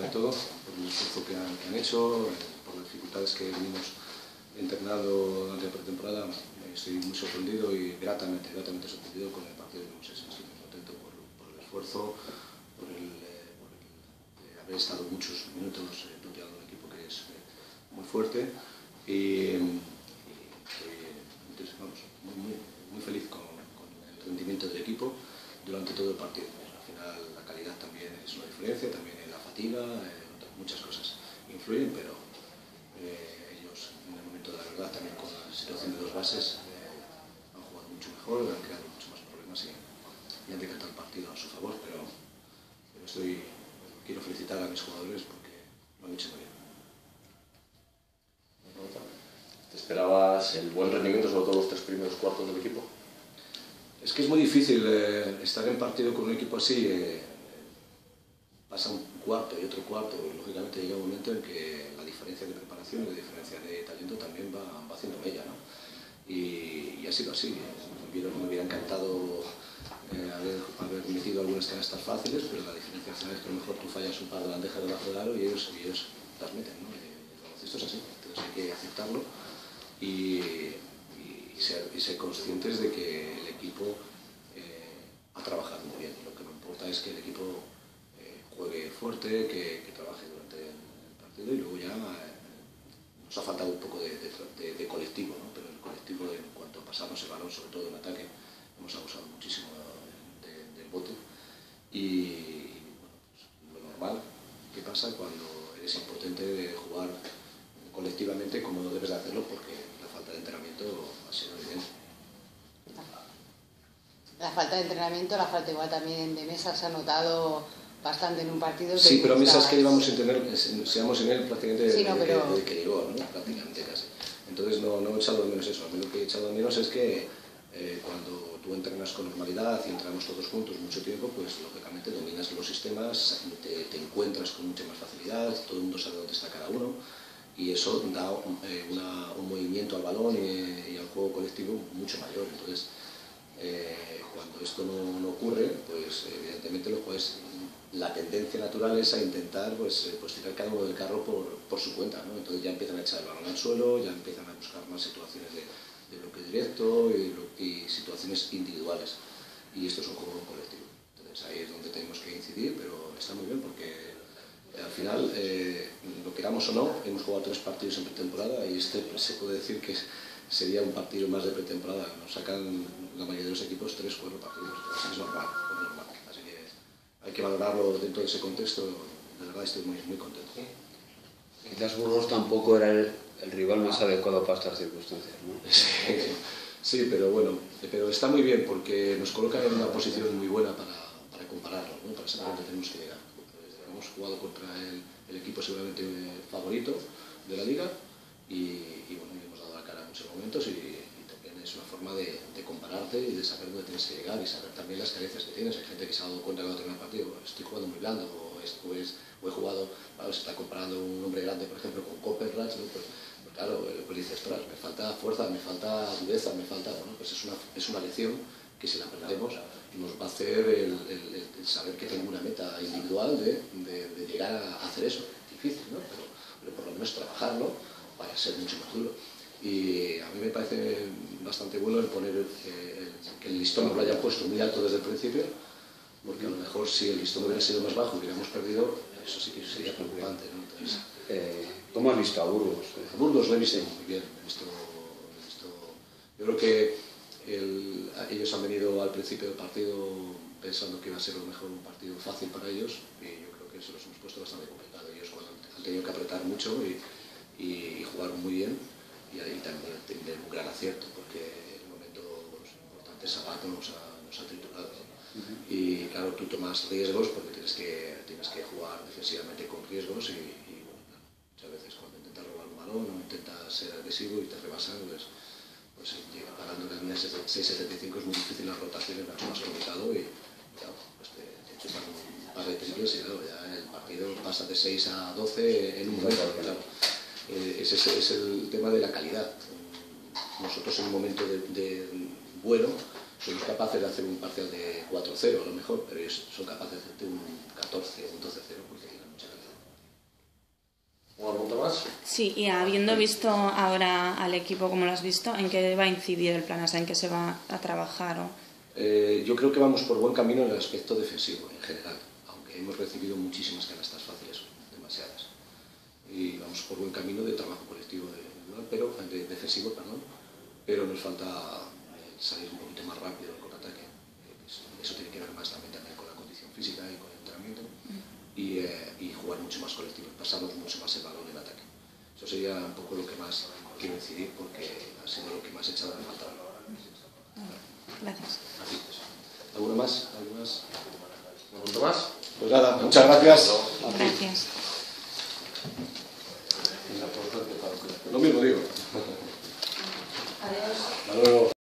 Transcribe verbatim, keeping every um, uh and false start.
sobre todo, por el esfuerzo que han, que han hecho, por las dificultades que venimos internando durante la pretemporada. Estoy muy sorprendido y gratamente, gratamente sorprendido con el partido que hemos hecho. Estoy muy contento por, por el esfuerzo, por el, eh, por el eh, haber estado muchos minutos eh, tuteando un equipo que es eh, muy fuerte y, y que, entonces, vamos, muy, muy, muy feliz con, con el rendimiento del equipo durante todo el partido. Al final la calidad también es una diferencia, también en la fatiga, eh, muchas cosas influyen, pero eh, ellos en el momento de la verdad también con la situación de dos bases eh, han jugado mucho mejor, han creado mucho más problemas y, y han decantado el partido a su favor, pero, pero estoy, quiero felicitar a mis jugadores porque lo han hecho muy bien. ¿Te esperabas el buen rendimiento, sobre todo los tres primeros cuartos del equipo? Es que es muy difícil eh, estar en partido con un equipo así, eh, pasa un cuarto y otro cuarto, y lógicamente llega un momento en que la diferencia de preparación y la diferencia de talento también va, va haciendo mella, ¿no? Y, y ha sido así. Me hubiera encantado eh, haber, haber metido algunas canastas fáciles, pero la diferencia es que a lo mejor tú fallas un par de bandejas debajo del aro y ellos, y ellos las meten, ¿no? Y el baloncesto es así, entonces hay que aceptarlo y, y, ser, y ser conscientes de que el equipo eh, ha trabajado muy bien. Lo que me importa es que el equipo eh, juegue fuerte, que, que trabaje durante el partido y luego ya eh, nos ha faltado un poco de, de, de, de colectivo, ¿no? Pero el colectivo, en cuanto pasamos el balón, sobre todo en ataque, hemos abusado muchísimo de, de, del bote y bueno, pues, lo normal que pasa cuando eres impotente de jugar colectivamente como no debes de hacerlo porque la falta de entrenamiento ha sido evidente. La falta de entrenamiento, la falta igual también de Mesas se ha notado bastante en un partido. Sí, pero Mesas que llevamos sin tener, seamos en él prácticamente sí, no, desde, pero... que, desde que llegó, ¿no? Prácticamente casi. Entonces no, no he echado de menos eso, a mí lo que he echado de menos es que eh, cuando tú entrenas con normalidad y entrenamos todos juntos mucho tiempo, pues lógicamente dominas los sistemas, te, te encuentras con mucha más facilidad, todo el mundo sabe dónde está cada uno y eso da eh, una, un movimiento al balón y, y al juego colectivo mucho mayor. Entonces, eh, cuando esto no, no ocurre, pues evidentemente los jugadores, la tendencia natural es a intentar pues, pues tirar cada uno del carro por, por su cuenta, ¿no? Entonces ya empiezan a echar el balón al suelo, ya empiezan a buscar más situaciones de, de bloque directo y, y situaciones individuales. Y esto es un juego colectivo. Entonces ahí es donde tenemos que incidir, pero está muy bien porque al final, eh, lo queramos o no, hemos jugado tres partidos en pretemporada y este se puede decir que sería un partido más de pretemporada. Nos sacan la mayoría de los equipos tres, cuatro partidos. Así que es normal, es normal. Así que hay que valorarlo dentro de ese contexto. De verdad estoy muy, muy contento. Quizás Burgos tampoco era el, el rival más adecuado para estas circunstancias, ¿no? Sí, sí, pero bueno, pero está muy bien porque nos colocan en una posición muy buena para, para compararlo, ¿no? Para saber dónde tenemos que llegar. Hemos jugado contra el, el equipo seguramente favorito de la liga y, y bueno, hemos dado la cara en muchos momentos y, y también es una forma de, de compararte y de saber dónde tienes que llegar y saber también las carencias que tienes. Hay gente que se ha dado cuenta que no termina el partido, estoy jugando muy blando o, es, o, es, o he jugado, claro, se está comparando un hombre grande por ejemplo con Copperratch, ¿no? Pues, pues claro, pues dices, me falta fuerza, me falta dureza, me falta, bueno, pues es una, es una lección que si la aprendemos nos va a hacer el, el, el saber que tengo una meta individual de, de, de llegar a hacer eso. Difícil, ¿no? Pero, pero por lo menos trabajarlo para ser mucho más duro. Y a mí me parece bastante bueno el poner el, el, que el listón nos lo hayan puesto muy alto desde el principio, porque a lo mejor si el listón hubiera sido más bajo y hubiéramos perdido, eso sí que sería preocupante, ¿no? Entonces, eh, ¿Cómo has visto a Burgos? A Burgos lo he visto muy bien. He visto, he visto, yo creo que El, ellos han venido al principio del partido pensando que iba a ser a lo mejor un partido fácil para ellos y yo creo que eso los hemos puesto bastante complicado. Ellos cuando han tenido que apretar mucho y, y, y jugar muy bien y ahí también tienen un gran acierto porque en momentos importantes Sabato nos ha, nos ha triturado, ¿no? Uh-huh. Y claro, tú tomas riesgos porque tienes que, tienes que jugar defensivamente con riesgos y, y bueno, muchas veces cuando intentas robar un balón o intentas ser agresivo y te rebasan, pues pues llega parando en la línea seis setenta y cinco es muy difícil, las rotaciones mucho más complicado y claro, pues te, te chupan un par de triples y claro, ya el partido pasa de seis a doce en un momento, claro. Eh, ese es, es el tema de la calidad. Nosotros en un momento de, de bueno somos capaces de hacer un parcial de cuatro cero a lo mejor, pero ellos son capaces de hacer un catorce o un doce cero porque tienen mucha calidad. pregunta más? Sí, y habiendo visto ahora al equipo como lo has visto, ¿en qué va a incidir el plan? O sea, ¿en qué se va a trabajar? O... Eh, yo creo que vamos por buen camino en el aspecto defensivo en general, aunque hemos recibido muchísimas canastas fáciles, demasiadas. Y vamos por buen camino de trabajo colectivo, de, pero, de defensivo, perdón, pero nos falta eh, salir un poquito más rápido del contraataque. Eh, eso tiene que ver más también, también con la condición física y con el entrenamiento, y, eh, y jugar mucho más colectivo, pasarnos mucho más el balón en ataque. Eso sería un poco lo que más quiero incidir, porque ha sido lo que más he echado de falta. Gracias. ¿Alguno más? ¿Alguno más? ¿Un punto más? Pues nada, muchas gracias. Gracias.